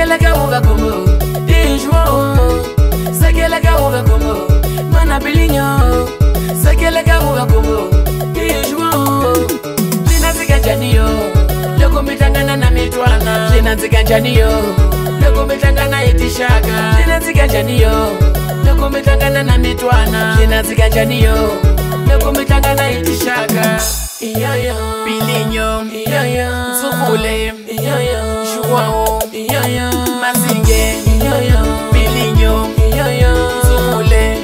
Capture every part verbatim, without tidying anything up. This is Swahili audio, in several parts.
Sakela kauga como Dijuo Sakela kauga como Mana bilinyo Sakela kauga como Dijuo Lina zikanjaniyo Loko mitangana na mitwana Lina zikanjaniyo Loko mitangana itishaka Lina zikanjaniyo Loko mitangana na mitwana Lina zikanjaniyo Loko mitangana itishaka Iyoyo Bilinyo Iyoyo Zukule Iyoyo Shukwao Iyoyo Mazinge Iyoyo Bilinyo Iyoyo Zukule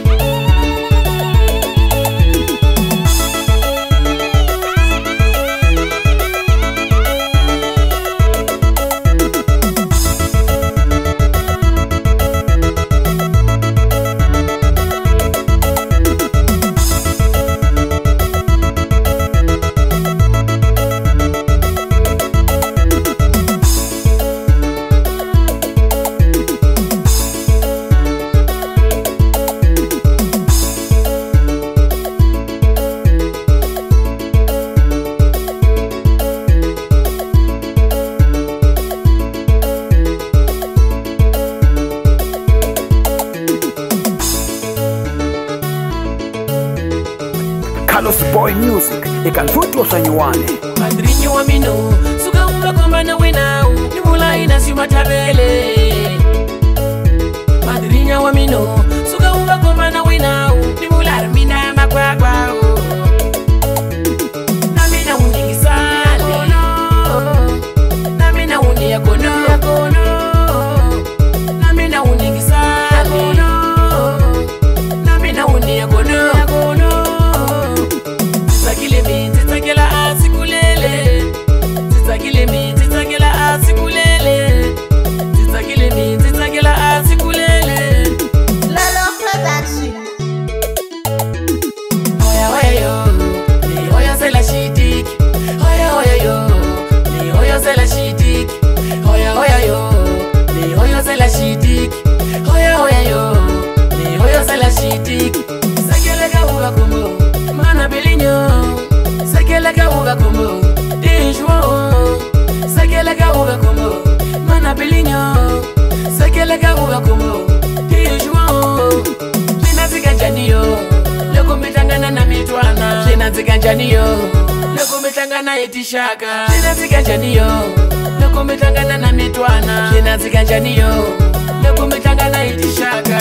Carlos Boy Music, ikantutu osanyuwane Madrinyo wa mino, suka unga komba na winau Nimula ina sima tabele Madrinyo wa mino, suka unga komba na winau Nimula armina makwakwa Namina uningi sale Namina uningi ya kono Namina uningi sale Namina uningi ya kono Zitagila asikulele Zitagile mi, zitagila asikulele Zitagile mi, zitagila asikulele Lolo Production. Hoya hoya yo, ni hoya zela shidik Hoya hoya yo, ni hoya zela shidik Hoya hoya yo, ni hoya zela shidik Hoya hoya yo, ni hoya zela shidik Sakele kauga kumo, mana bilinyo Sakela kauga como Dijuo Sakela kauga como Mana bilinyo Sakela kauga como Dijuo Lina zikanjaniyo Loko mitangana na mitwana Lina zikanjaniyo Loko mitangana itishaka Lina zikanjaniyo Loko mitangana na mitwana Lina zikanjaniyo Loko mitangana itishaka